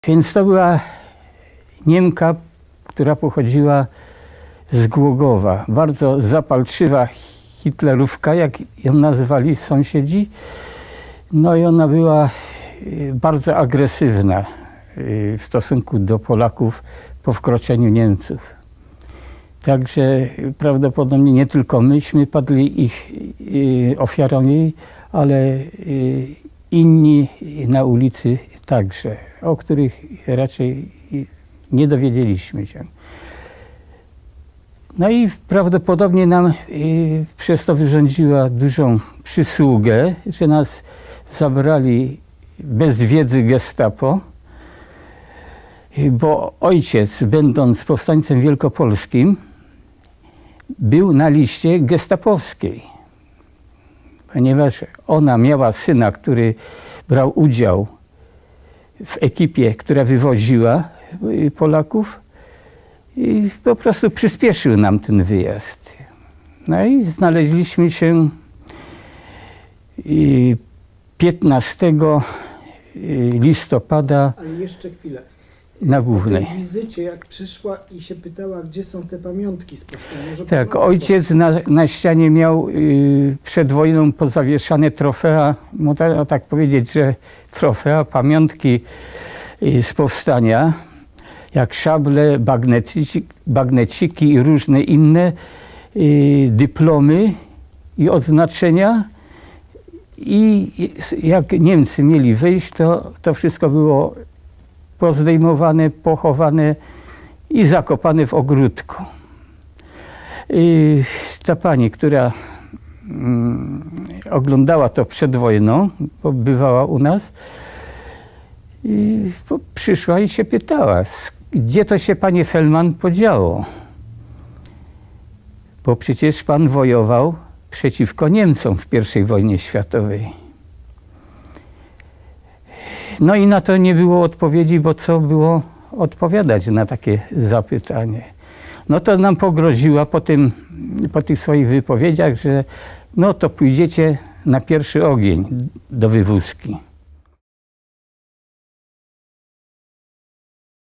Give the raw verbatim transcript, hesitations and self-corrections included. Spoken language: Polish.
Więc to była Niemka, która pochodziła z Głogowa. Bardzo zapalczywa hitlerówka, jak ją nazwali sąsiedzi. No i ona była bardzo agresywna w stosunku do Polaków po wkroczeniu Niemców. Także prawdopodobnie nie tylko myśmy padli ich ofiarą jej, ale inni na ulicy także, o których raczej nie dowiedzieliśmy się. No i prawdopodobnie nam przez to wyrządziła dużą przysługę, że nas zabrali bez wiedzy Gestapo, bo ojciec, będąc powstańcem wielkopolskim, był na liście gestapowskiej, ponieważ ona miała syna, który brał udział w ekipie, która wywoziła Polaków, i po prostu przyspieszył nam ten wyjazd. No i znaleźliśmy się piętnastego listopada. Ale jeszcze chwilę. Na Głównej. Po tej wizycie, jak przyszła i się pytała, gdzie są te pamiątki z powstania. Tak, ojciec na, na ścianie miał y, przed wojną pozawieszane trofea, można tak powiedzieć, że trofea, pamiątki y, z powstania, jak szable, bagneciki, bagneciki i różne inne y, dyplomy i odznaczenia. I jak Niemcy mieli wyjść, to, to wszystko było pozdejmowane, pochowane i zakopane w ogródku. I ta pani, która mm, oglądała to przed wojną, bo bywała u nas, i przyszła i się pytała, gdzie to się, panie Fellman, podziało? Bo przecież pan wojował przeciwko Niemcom w pierwszej wojnie światowej. No i na to nie było odpowiedzi, bo co było odpowiadać na takie zapytanie. No to nam pogroziła po, tym, po tych swoich wypowiedziach, że no to pójdziecie na pierwszy ogień do wywózki.